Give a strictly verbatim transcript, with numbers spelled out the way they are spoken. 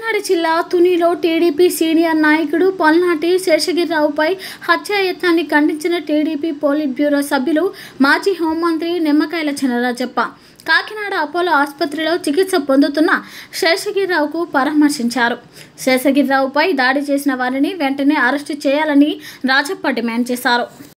కాకినాడ జిల్లా తునిలో TDP senior నాయకుడు పొల్నాటి శేషగిరిరావుపై హత్యాయత్నాన్ని ఖండించిన టీడీపీ పోలిట్ బ్యూరో సభ్యులు మాజీ హోంమంత్రి నిమ్మకాయల చినరాజప్ప కాకినాడ అపోలో ఆసుపత్రిలో చికిత్స పొందుతున్న శేషగిరిరావుకు పరామర్శించారు. శేషగిరిరావుపై దాడి చేసిన వారిని వెంటనే అరెస్టు చేయాలని రాజప్ప డిమాండ్ చేశారు.